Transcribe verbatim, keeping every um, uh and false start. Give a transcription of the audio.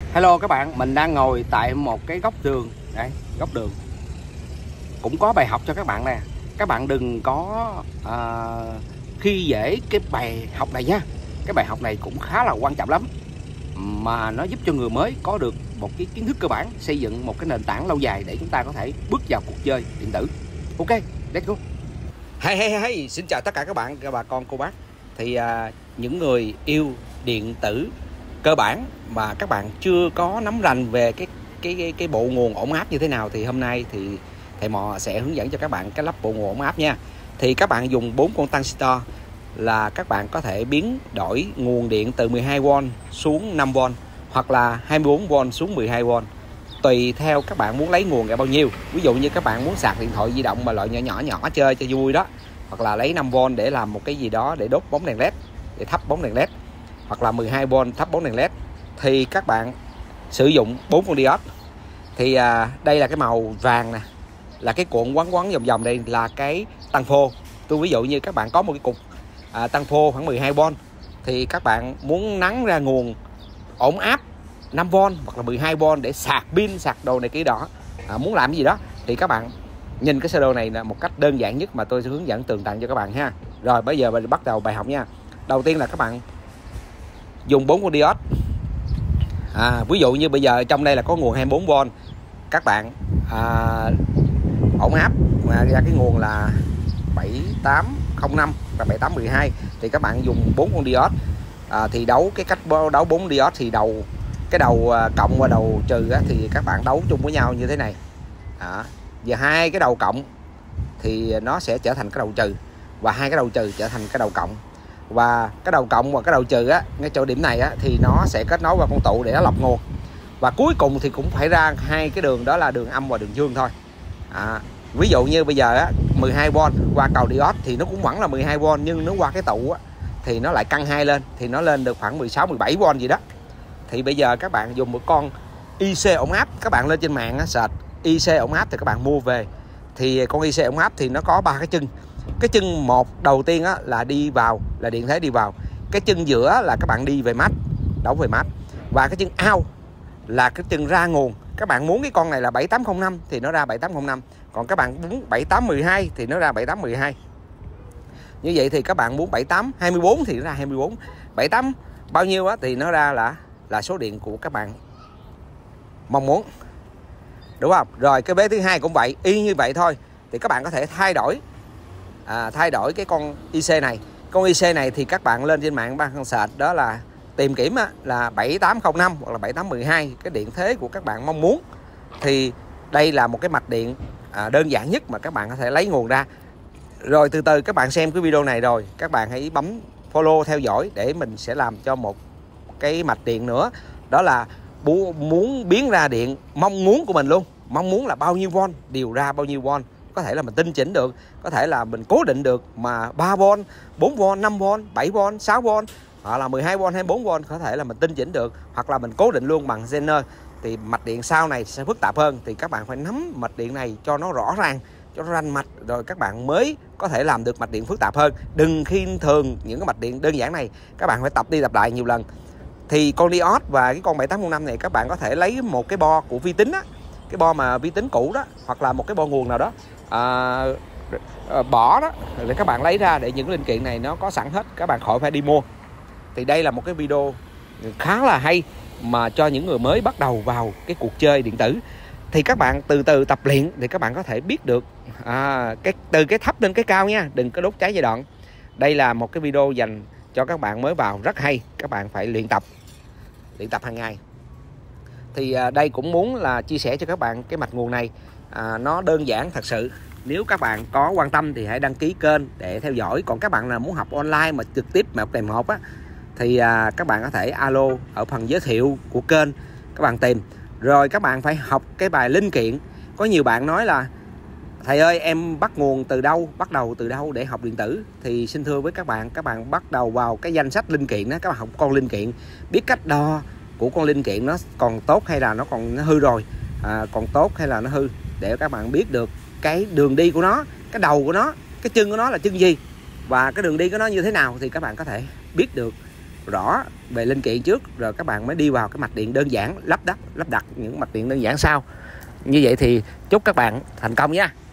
Hello các bạn, mình đang ngồi tại một cái góc đường, đây, góc đường. Cũng có bài học cho các bạn nè. Các bạn đừng có à, khi dễ cái bài học này nha. Cái bài học này cũng khá là quan trọng lắm. Mà nó giúp cho người mới có được một cái kiến thức cơ bản, xây dựng một cái nền tảng lâu dài để chúng ta có thể bước vào cuộc chơi điện tử. Ok, let's go. Hey, hey, hey, xin chào tất cả các bạn, các bà con, cô bác. Thì à, những người yêu điện tử cơ bản mà các bạn chưa có nắm rành về cái cái cái, cái bộ nguồn ổn áp như thế nào thì hôm nay thì thầy Mò sẽ hướng dẫn cho các bạn cái lắp bộ nguồn ổn áp nha. Thì các bạn dùng bốn con transistor là các bạn có thể biến đổi nguồn điện từ mười hai vôn xuống năm vôn hoặc là hai mươi bốn vôn xuống mười hai vôn, tùy theo các bạn muốn lấy nguồn ở bao nhiêu. Ví dụ như các bạn muốn sạc điện thoại di động mà loại nhỏ nhỏ nhỏ chơi cho vui đó, hoặc là lấy năm vôn để làm một cái gì đó để đốt bóng đèn led, để thắp bóng đèn led, hoặc là mười hai vôn thắp bóng đèn led, thì các bạn sử dụng bốn con diode. Thì à, đây là cái màu vàng nè, là cái cuộn quấn quấn vòng vòng đây là cái tăng phô. Tôi ví dụ như các bạn có một cái cục à, tăng phô khoảng mười hai vôn, thì các bạn muốn nắng ra nguồn ổn áp năm vôn hoặc là mười hai vôn để sạc pin, sạc đồ này kia đó, à, muốn làm cái gì đó thì các bạn nhìn cái sơ đồ này là một cách đơn giản nhất mà tôi sẽ hướng dẫn tường tận cho các bạn ha. Rồi bây giờ mình bắt đầu bài học nha. Đầu tiên là các bạn dùng bốn con diode. À, ví dụ như bây giờ trong đây là có nguồn hai mươi bốn vôn, các bạn à, ổn áp mà ra cái nguồn là bảy tám không năm và bảy tám mười hai, thì các bạn dùng bốn con diode. À, thì đấu cái cách đấu bốn diode thì đầu cái đầu cộng và đầu trừ á, thì các bạn đấu chung với nhau như thế này. À, và hai cái đầu cộng thì nó sẽ trở thành cái đầu trừ, và hai cái đầu trừ trở thành cái đầu cộng, và cái đầu cộng và cái đầu trừ á, ngay chỗ điểm này á, thì nó sẽ kết nối vào con tụ để nó lọc nguồn, và cuối cùng thì cũng phải ra hai cái đường, đó là đường âm và đường dương thôi. À, ví dụ như bây giờ á, mười hai vôn qua cầu diode thì nó cũng vẫn là mười hai vôn, nhưng nó qua cái tụ á, thì nó lại căng hai lên, thì nó lên được khoảng mười sáu mười bảy vôn gì đó. Thì bây giờ các bạn dùng một con i xê ổn áp, các bạn lên trên mạng á, search i xê ổn áp thì các bạn mua về. Thì con i xê ổn áp thì nó có ba cái chân. Cái chân một đầu tiên á, là đi vào, là điện thế đi vào. Cái chân giữa là các bạn đi về mát, đấu về mát. Và cái chân out là cái chân ra nguồn. Các bạn muốn cái con này là bảy tám không năm thì nó ra bảy tám không năm. Còn các bạn muốn bảy tám mười hai thì nó ra bảy tám mười hai. Như vậy thì các bạn muốn bảy tám hai mươi bốn thì nó ra hai mươi bốn. bảy tám bao nhiêu á, thì nó ra là là số điện của các bạn mong muốn. Đúng không? Rồi cái vế thứ hai cũng vậy, y như vậy thôi. Thì các bạn có thể thay đổi à, thay đổi cái con i xê này. Con i xê này thì các bạn lên trên mạng ban search, đó là tìm kiếm á, là bảy tám không năm hoặc là bảy tám mười hai, cái điện thế của các bạn mong muốn. Thì đây là một cái mạch điện à, đơn giản nhất mà các bạn có thể lấy nguồn ra. Rồi từ từ các bạn xem cái video này rồi các bạn hãy bấm follow theo dõi để mình sẽ làm cho một cái mạch điện nữa, đó là muốn biến ra điện mong muốn của mình luôn. Mong muốn là bao nhiêu vôn điều ra bao nhiêu vôn. Có thể là mình tinh chỉnh được, có thể là mình cố định được mà ba vôn, bốn vôn, năm vôn, bảy vôn, sáu vôn, hoặc là mười hai vôn hay bốn vôn, có thể là mình tinh chỉnh được, hoặc là mình cố định luôn bằng zener. Thì mạch điện sau này sẽ phức tạp hơn, thì các bạn phải nắm mạch điện này cho nó rõ ràng, cho nó ranh mạch, rồi các bạn mới có thể làm được mạch điện phức tạp hơn. Đừng khinh thường những cái mạch điện đơn giản này, các bạn phải tập đi tập lại nhiều lần. Thì con diode và cái con bảy tám không năm này các bạn có thể lấy một cái bo của vi tính á, cái bo mà vi tính cũ đó, hoặc là một cái bo nguồn nào đó à, bỏ đó, để các bạn lấy ra, để những linh kiện này nó có sẵn hết, các bạn khỏi phải đi mua. Thì đây là một cái video khá là hay mà cho những người mới bắt đầu vào cái cuộc chơi điện tử. Thì các bạn từ từ tập luyện thì các bạn có thể biết được à, cái từ cái thấp lên cái cao nha, đừng có đốt cháy giai đoạn. Đây là một cái video dành cho các bạn mới vào rất hay, các bạn phải luyện tập luyện tập hàng ngày. Thì à, đây cũng muốn là chia sẻ cho các bạn cái mạch nguồn này, à, nó đơn giản thật sự. Nếu các bạn có quan tâm thì hãy đăng ký kênh để theo dõi. Còn các bạn nào muốn học online mà trực tiếp một kèm một á, thì à, các bạn có thể alo ở phần giới thiệu của kênh, các bạn tìm. Rồi các bạn phải học cái bài linh kiện. Có nhiều bạn nói là thầy ơi em bắt nguồn từ đâu, bắt đầu từ đâu để học điện tử. Thì xin thưa với các bạn, các bạn bắt đầu vào cái danh sách linh kiện đó, các bạn học con linh kiện, biết cách đo của con linh kiện nó còn tốt hay là nó còn nó hư rồi, à, còn tốt hay là nó hư, để các bạn biết được cái đường đi của nó, cái đầu của nó, cái chân của nó là chân gì, và cái đường đi của nó như thế nào, thì các bạn có thể biết được rõ về linh kiện trước, rồi các bạn mới đi vào cái mạch điện đơn giản, lắp đặt lắp đặt những mạch điện đơn giản sau. Như vậy thì chúc các bạn thành công nha.